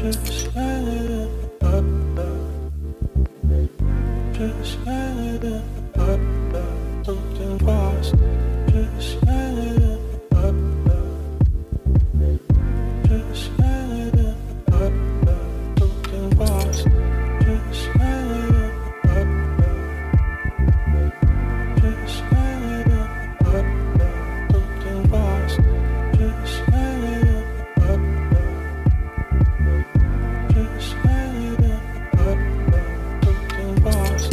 Just let it up, just let it up, something fast. Just let it up, just let it up, something fast. Just let it up, just let it up, something fast. Just let it up, just let it up, something fast.